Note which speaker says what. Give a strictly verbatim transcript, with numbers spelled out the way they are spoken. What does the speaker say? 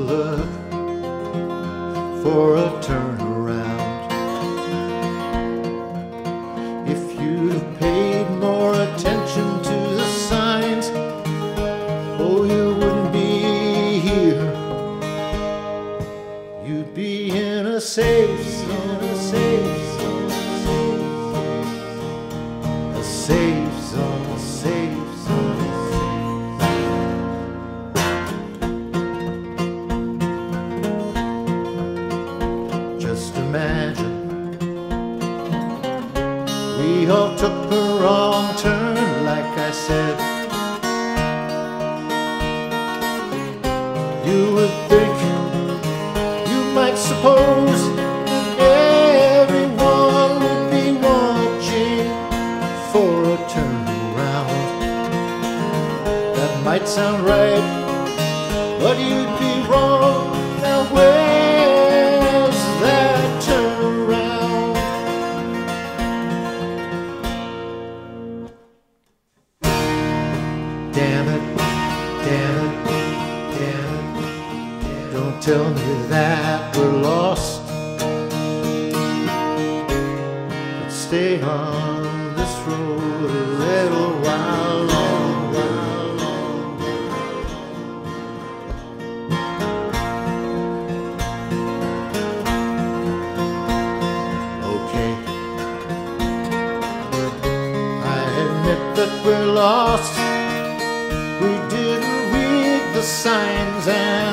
Speaker 1: look for a turnaround. If you'd have paid more attention to the signs, oh, you wouldn't be here. You'd be in a safe zone, a safe zone, a safe zone, a safe zone. Just imagine we all took the wrong turn, like I said. You would think, you might suppose, that everyone would be watching for a turnaround. That might sound right, but you'd be wrong. Now where's that turnaround? Damn it, damn it, damn it. Don't tell me that we're lost, but stay on this road a little while longer. Okay, I admit that we're lost. We didn't read the signs and